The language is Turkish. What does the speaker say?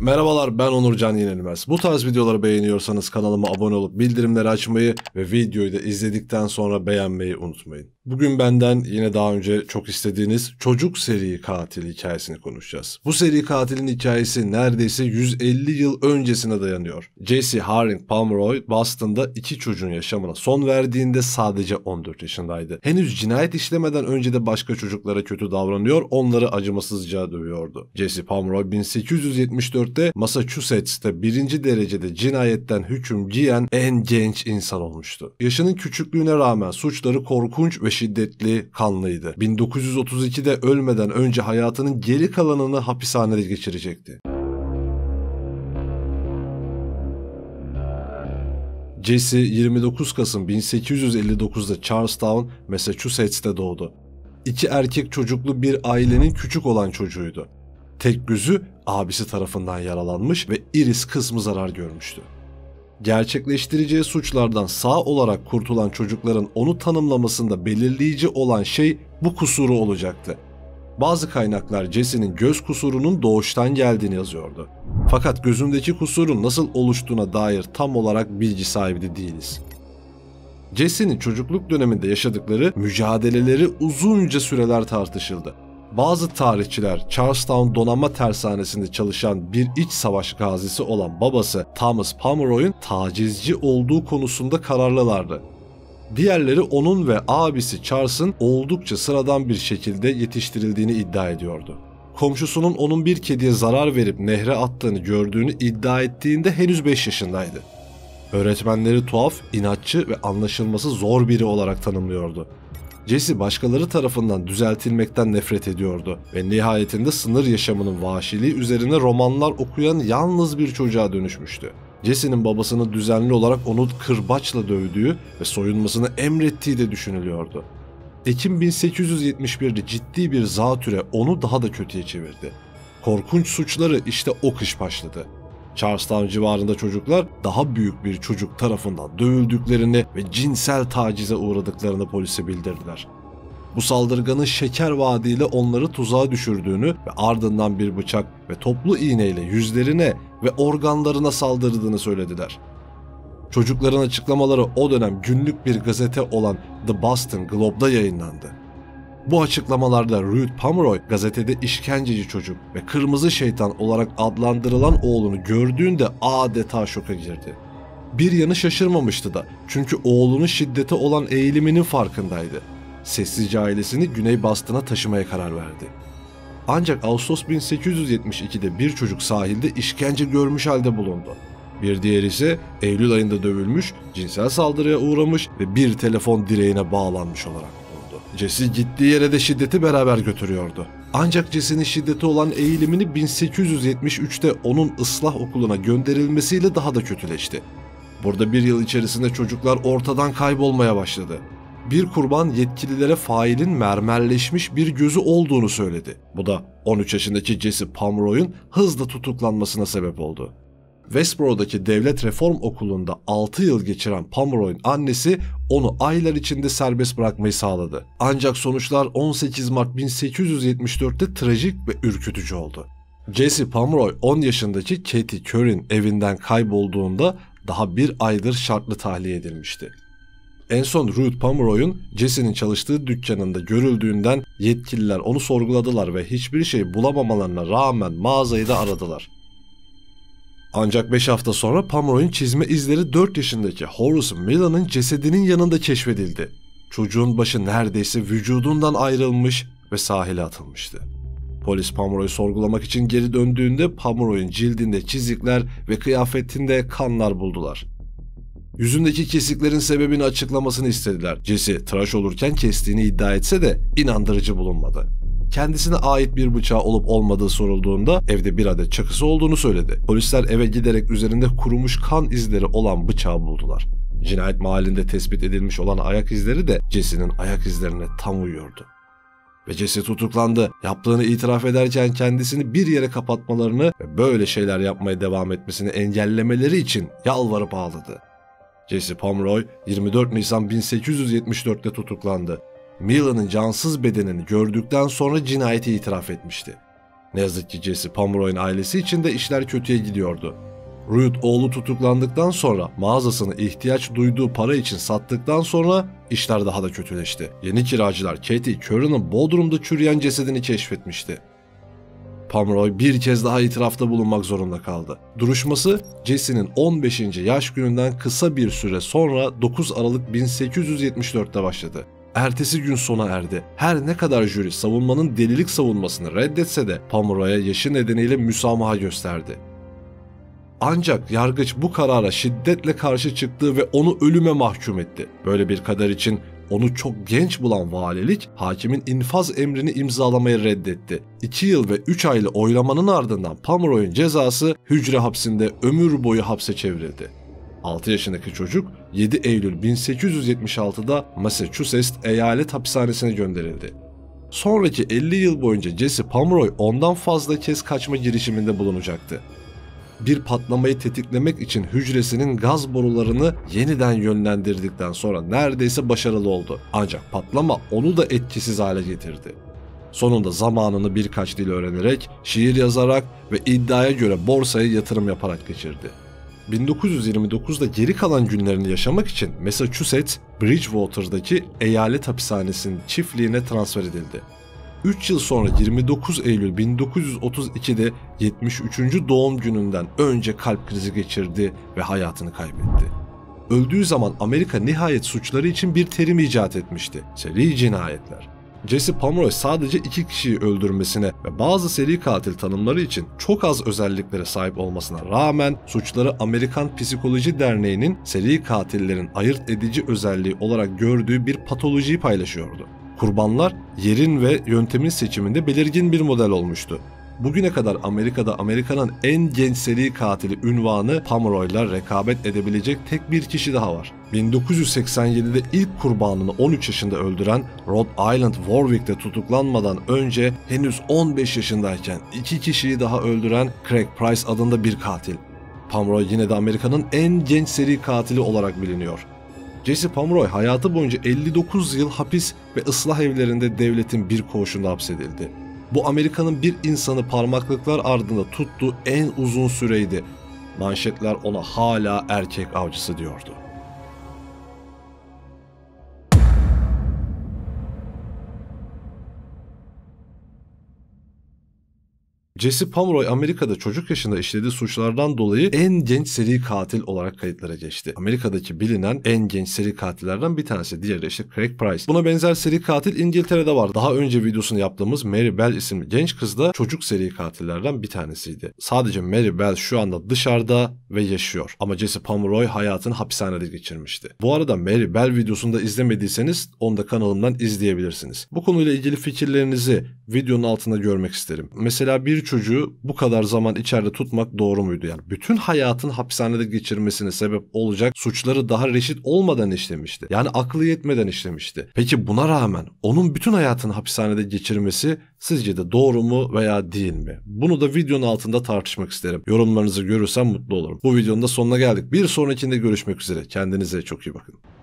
Merhabalar, ben Onurcan Yenilmez. Bu tarz videoları beğeniyorsanız kanalıma abone olup bildirimleri açmayı ve videoyu da izledikten sonra beğenmeyi unutmayın. Bugün benden yine daha önce çok istediğiniz çocuk seri katili hikayesini konuşacağız. Bu seri katilin hikayesi neredeyse 150 yıl öncesine dayanıyor. Jesse Haring Pomeroy, Boston'da 2 çocuğun yaşamına son verdiğinde sadece 14 yaşındaydı. Henüz cinayet işlemeden önce de başka çocuklara kötü davranıyor, onları acımasızca dövüyordu. Jesse Pomeroy 1874'te Massachusetts'te 1. derecede cinayetten hüküm giyen en genç insan olmuştu. Yaşının küçüklüğüne rağmen suçları korkunç ve şiddetli, kanlıydı. 1932'de ölmeden önce hayatının geri kalanını hapishanede geçirecekti. Jesse 29 Kasım 1859'da Charlestown, Massachusetts'te doğdu. 2 erkek çocuklu bir ailenin küçük olan çocuğuydu. Tek gözü abisi tarafından yaralanmış ve iris kısmı zarar görmüştü. Gerçekleştireceği suçlardan sağ olarak kurtulan çocukların onu tanımlamasında belirleyici olan şey bu kusuru olacaktı. Bazı kaynaklar Jesse'nin göz kusurunun doğuştan geldiğini yazıyordu. Fakat gözündeki kusurun nasıl oluştuğuna dair tam olarak bilgi sahibi değiliz. Jesse'nin çocukluk döneminde yaşadıkları mücadeleleri uzunca süreler tartışıldı. Bazı tarihçiler Charlestown Donanma Tersanesi'nde çalışan bir iç savaş gazisi olan babası Thomas Pomeroy'un tacizci olduğu konusunda kararlılardı. Diğerleri onun ve abisi Charles'ın oldukça sıradan bir şekilde yetiştirildiğini iddia ediyordu. Komşusunun onun bir kediye zarar verip nehre attığını gördüğünü iddia ettiğinde henüz 5 yaşındaydı. Öğretmenleri tuhaf, inatçı ve anlaşılması zor biri olarak tanımlıyordu. Jesse başkaları tarafından düzeltilmekten nefret ediyordu ve nihayetinde sınır yaşamının vahşiliği üzerine romanlar okuyan yalnız bir çocuğa dönüşmüştü. Jesse'nin babasının düzenli olarak onu kırbaçla dövdüğü ve soyunmasını emrettiği de düşünülüyordu. Ekim 1871'de ciddi bir zatüre onu daha da kötüye çevirdi. Korkunç suçları işte o kış başladı. Charlestown civarında çocuklar daha büyük bir çocuk tarafından dövüldüklerini ve cinsel tacize uğradıklarını polise bildirdiler. Bu saldırganın şeker vaadiyle onları tuzağa düşürdüğünü ve ardından bir bıçak ve toplu iğneyle yüzlerine ve organlarına saldırdığını söylediler. Çocukların açıklamaları o dönem günlük bir gazete olan The Boston Globe'da yayınlandı. Bu açıklamalarda Ruth Pomeroy gazetede işkenceci çocuk ve kırmızı şeytan olarak adlandırılan oğlunu gördüğünde adeta şoka girdi. Bir yanı şaşırmamıştı da, çünkü oğlunun şiddete olan eğiliminin farkındaydı. Sessizce ailesini Güney Boston'a taşımaya karar verdi. Ancak Ağustos 1872'de bir çocuk sahilde işkence görmüş halde bulundu. Bir diğeri ise Eylül ayında dövülmüş, cinsel saldırıya uğramış ve bir telefon direğine bağlanmış olarak. Jesse gittiği yere de şiddeti beraber götürüyordu. Ancak Jesse'nin şiddete olan eğilimini 1873'te onun ıslah okuluna gönderilmesiyle daha da kötüleşti. Burada bir yıl içerisinde çocuklar ortadan kaybolmaya başladı. Bir kurban yetkililere failin mermerleşmiş bir gözü olduğunu söyledi. Bu da 13 yaşındaki Jesse Pomeroy'un hızla tutuklanmasına sebep oldu. Westboro'daki Devlet Reform Okulu'nda 6 yıl geçiren Pomeroy'un annesi onu aylar içinde serbest bırakmayı sağladı. Ancak sonuçlar 18 Mart 1874'te trajik ve ürkütücü oldu. Jesse Pomeroy 10 yaşındaki Katie Curry'in evinden kaybolduğunda daha bir aydır şartlı tahliye edilmişti. En son Ruth Pomeroy'un Jesse'nin çalıştığı dükkanında görüldüğünden yetkililer onu sorguladılar ve hiçbir şey bulamamalarına rağmen mağazayı da aradılar. Ancak 5 hafta sonra Pomeroy'un çizme izleri 4 yaşındaki Horace Millan'ın cesedinin yanında keşfedildi. Çocuğun başı neredeyse vücudundan ayrılmış ve sahile atılmıştı. Polis Pomeroy'u sorgulamak için geri döndüğünde Pomeroy'un cildinde çizikler ve kıyafetinde kanlar buldular. Yüzündeki kesiklerin sebebini açıklamasını istediler. Jesse tıraş olurken kestiğini iddia etse de inandırıcı bulunmadı. Kendisine ait bir bıçağı olup olmadığı sorulduğunda evde bir adet çakısı olduğunu söyledi. Polisler eve giderek üzerinde kurumuş kan izleri olan bıçağı buldular. Cinayet mahallinde tespit edilmiş olan ayak izleri de Jesse'nin ayak izlerine tam uyuyordu. Ve Jesse tutuklandı. Yaptığını itiraf ederken kendisini bir yere kapatmalarını ve böyle şeyler yapmaya devam etmesini engellemeleri için yalvarıp ağladı. Jesse Pomeroy 24 Nisan 1874'te tutuklandı. Millan'ın cansız bedenini gördükten sonra cinayeti itiraf etmişti. Ne yazık ki Jesse Pomeroy'un ailesi için de işler kötüye gidiyordu. Ruth oğlu tutuklandıktan sonra mağazasını ihtiyaç duyduğu para için sattıktan sonra işler daha da kötüleşti. Yeni kiracılar Katie Curran'ın Bodrum'da çürüyen cesedini keşfetmişti. Pomeroy bir kez daha itirafta bulunmak zorunda kaldı. Duruşması Jesse'nin 15. yaş gününden kısa bir süre sonra 9 Aralık 1874'te başladı. Ertesi gün sona erdi. Her ne kadar jüri savunmanın delilik savunmasını reddetse de Pomeroy'a yaşı nedeniyle müsamaha gösterdi. Ancak yargıç bu karara şiddetle karşı çıktı ve onu ölüme mahkum etti. Böyle bir kader için onu çok genç bulan valilik, hakimin infaz emrini imzalamayı reddetti. 2 yıl ve 3 aylı oylamanın ardından Pomeroy'un cezası hücre hapsinde ömür boyu hapse çevrildi. 6 yaşındaki çocuk 7 Eylül 1876'da Massachusetts eyalet hapishanesine gönderildi. Sonraki 50 yıl boyunca Jesse Pomeroy ondan fazla kez kaçma girişiminde bulunacaktı. Bir patlamayı tetiklemek için hücresinin gaz borularını yeniden yönlendirdikten sonra neredeyse başarılı oldu. Ancak patlama onu da etkisiz hale getirdi. Sonunda zamanını birkaç dil öğrenerek, şiir yazarak ve iddiaya göre borsaya yatırım yaparak geçirdi. 1929'da geri kalan günlerini yaşamak için Massachusetts, Bridgewater'daki eyalet hapishanesinin çiftliğine transfer edildi. 3 yıl sonra 29 Eylül 1932'de 73. doğum gününden önce kalp krizi geçirdi ve hayatını kaybetti. Öldüğü zaman Amerika nihayet suçları için bir terim icat etmişti: seri cinayetler. Jesse Pomeroy sadece 2 kişiyi öldürmesine ve bazı seri katil tanımları için çok az özelliklere sahip olmasına rağmen suçları Amerikan Psikoloji Derneği'nin seri katillerin ayırt edici özelliği olarak gördüğü bir patolojiyi paylaşıyordu. Kurbanlar yerin ve yöntemin seçiminde belirgin bir model olmuştu. Bugüne kadar Amerika'da Amerika'nın en genç seri katili unvanı Pomeroy'la rekabet edebilecek tek bir kişi daha var. 1987'de ilk kurbanını 13 yaşında öldüren, Rhode Island Warwick'te tutuklanmadan önce henüz 15 yaşındayken 2 kişiyi daha öldüren Craig Price adında bir katil. Pomeroy yine de Amerika'nın en genç seri katili olarak biliniyor. Jesse Pomeroy hayatı boyunca 59 yıl hapis ve ıslah evlerinde devletin bir koğuşunda hapsedildi. Bu Amerika'nın bir insanı parmaklıklar ardında tuttuğu en uzun süreydi. Manşetler ona hala erkek avcısı diyordu. Jesse Pomeroy Amerika'da çocuk yaşında işlediği suçlardan dolayı en genç seri katil olarak kayıtlara geçti. Amerika'daki bilinen en genç seri katillerden bir tanesi. Diğeri de işte Craig Price. Buna benzer seri katil İngiltere'de var. Daha önce videosunu yaptığımız Mary Bell isimli genç kız da çocuk seri katillerden bir tanesiydi. Sadece Mary Bell şu anda dışarıda ve yaşıyor. Ama Jesse Pomeroy hayatını hapishanede geçirmişti. Bu arada Mary Bell videosunu da izlemediyseniz onu da kanalımdan izleyebilirsiniz. Bu konuyla ilgili fikirlerinizi videonun altında görmek isterim. Mesela bir çocuğu bu kadar zaman içeride tutmak doğru muydu? Yani bütün hayatını hapishanede geçirmesine sebep olacak suçları daha reşit olmadan işlemişti. Yani aklı yetmeden işlemişti. Peki buna rağmen onun bütün hayatını hapishanede geçirmesi sizce de doğru mu veya değil mi? Bunu da videonun altında tartışmak isterim. Yorumlarınızı görürsem mutlu olurum. Bu videonun da sonuna geldik. Bir sonrakinde görüşmek üzere. Kendinize çok iyi bakın.